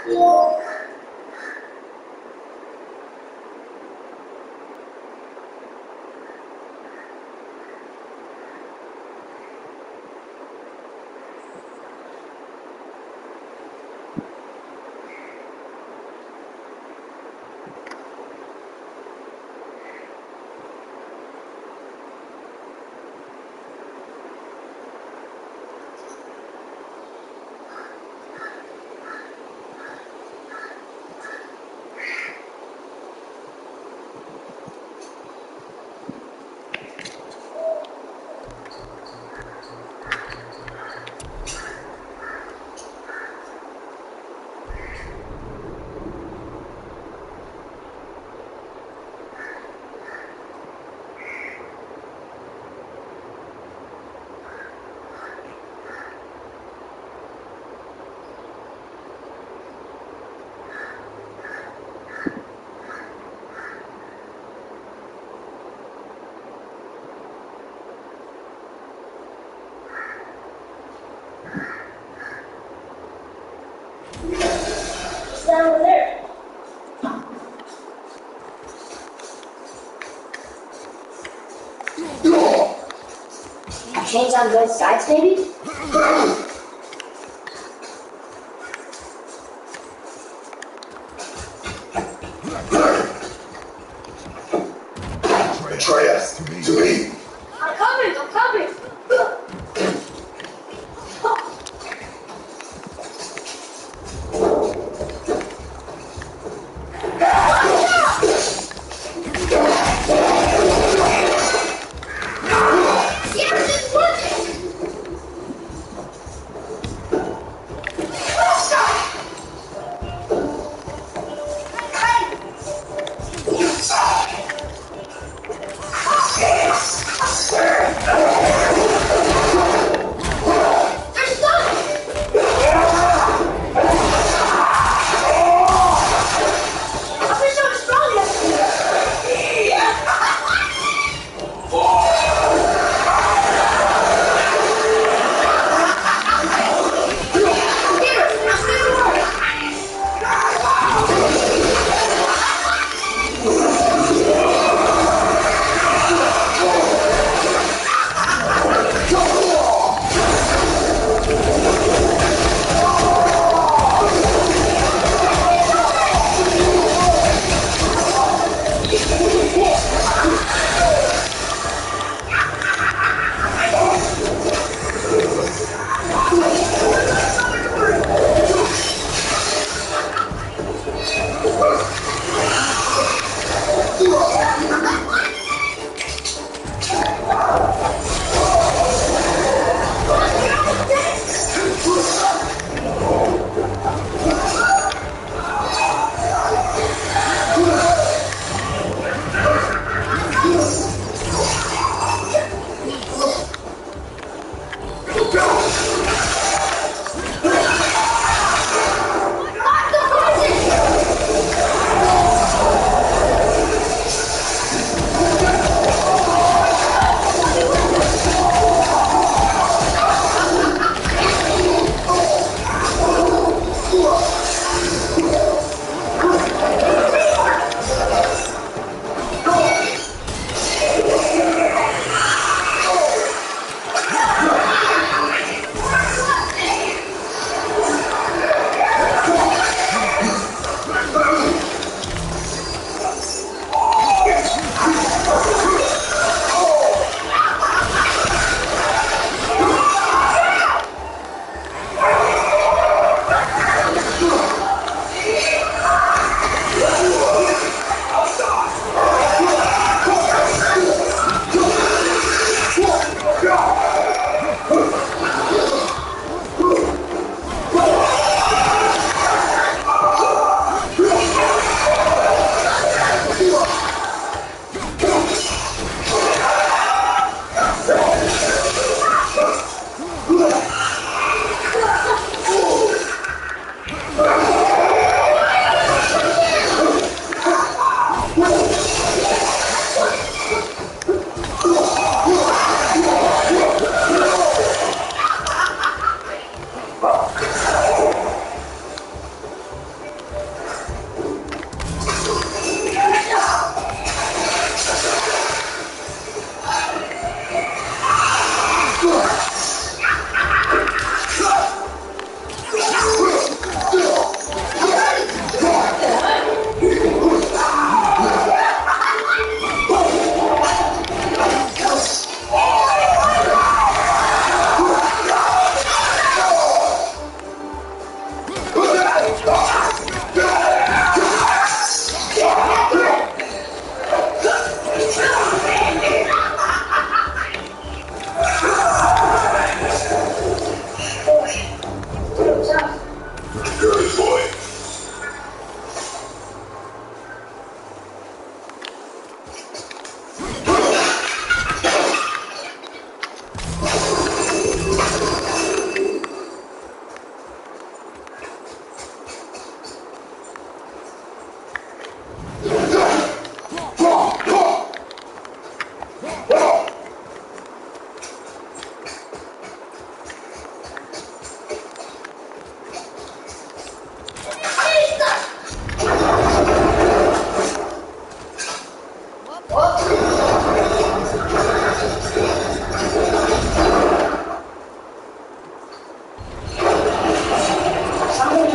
Down there. Change on both sides, maybe? Atreus, to me. I'm coming!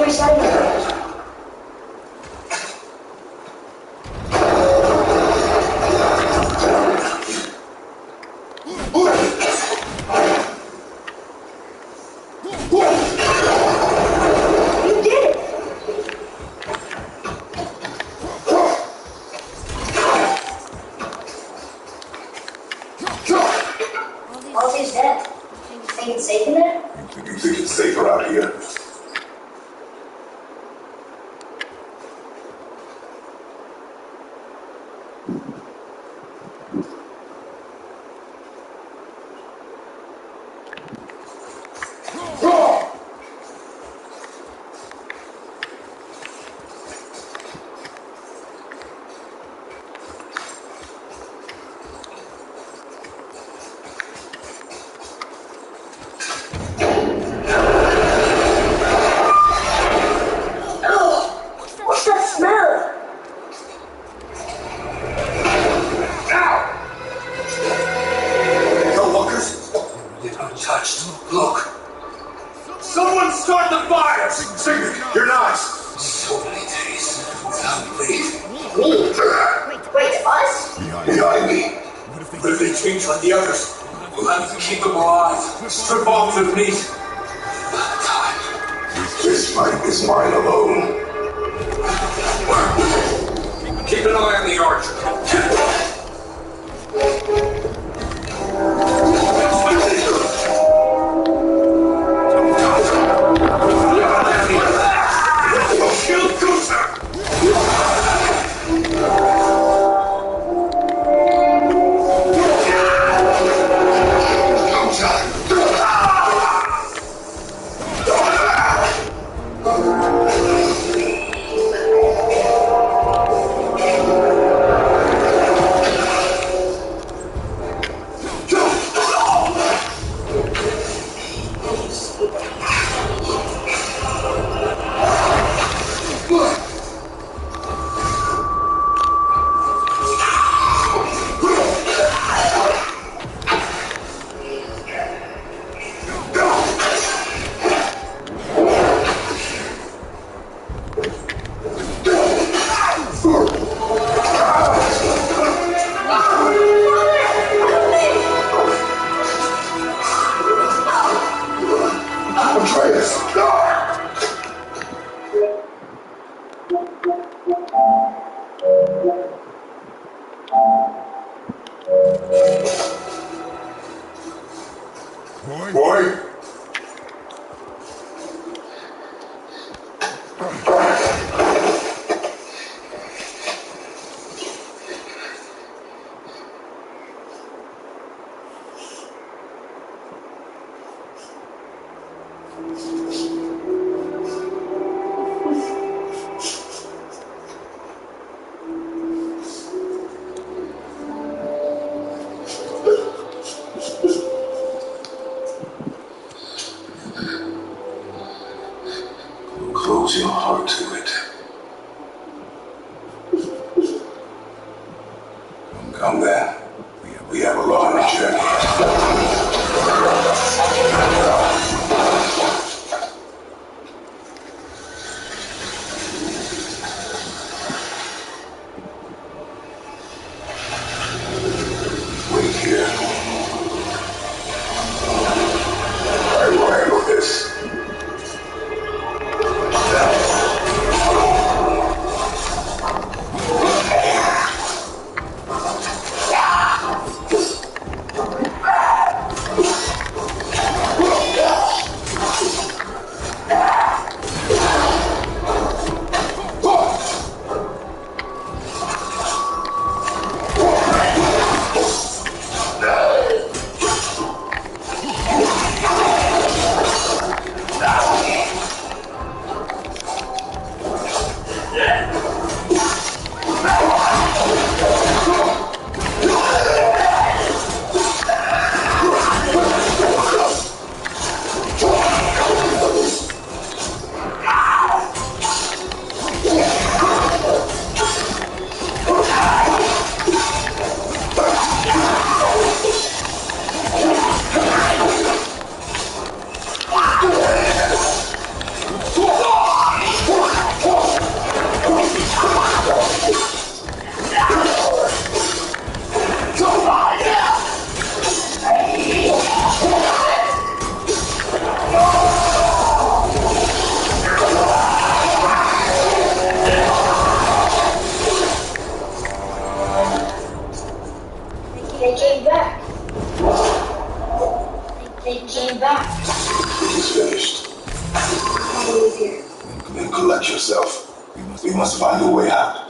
recycling. You did it! Ozzy's dead. You think it's safe in there? You think it's safer out here? What's that smell? No walkers? They're untouched. Look. Someone start the fire! Signet, you're nice. So many days without leave. Me? Wait, us? Behind me. But if they change like the others, we'll have to keep them alive. Strip off the meat. Time. This fight is mine alone. Keep an eye on the archer. Shield Cruiser! No time. Atreus. Boy. Close your heart to it. Come then. We have a long journey. Wait here. I will handle this. yourself. We must find a way out.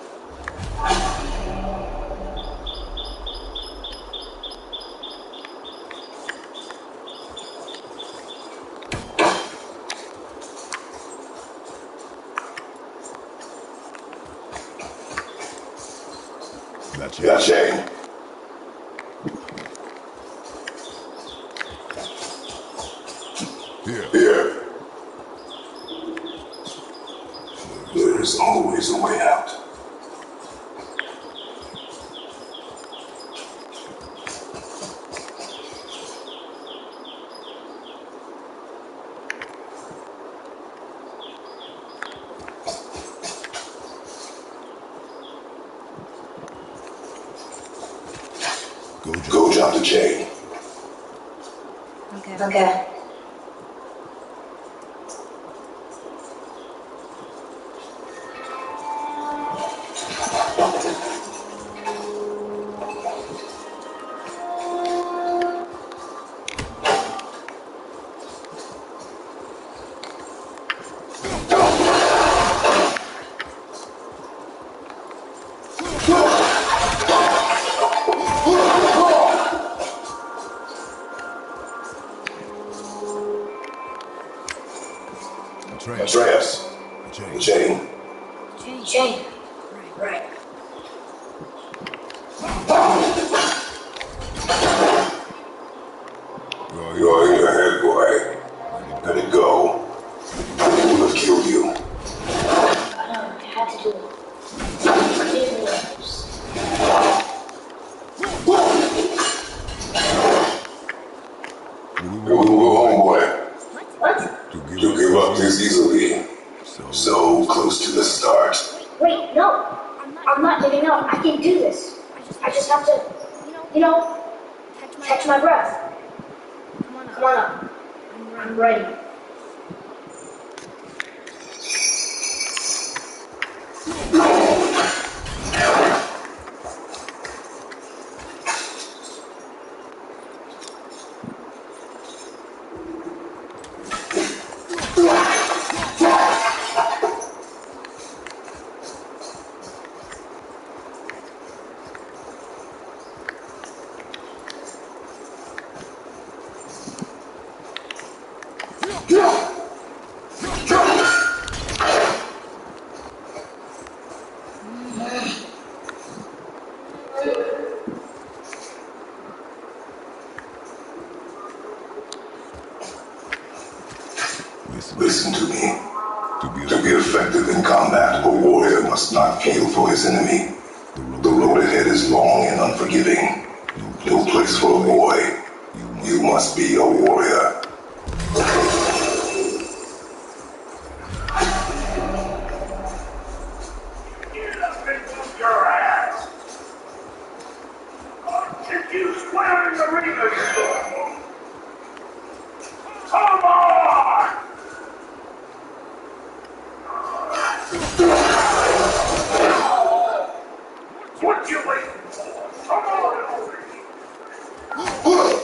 Got Shane. Here. There's always a way out. Go jump the chain. Okay. Atreus. Chain. Shane. Right. You're in your head, boy. Let it go. It would have killed you. I know. I had to do it. I didn't realize. We will go home, boy. What? You give up this easily. So close to the start. Wait, no. I'm not giving up. I can do this. I just have to, catch my breath. Come on up. I'm ready. Listen to me. To be effective in combat, a warrior must not feel for his enemy. The road ahead is long and unforgiving. No place for a boy. You must be a warrior. Get up and move your ass! I'll kick you square in the arena, you Come on! What you waiting for? Come on over here!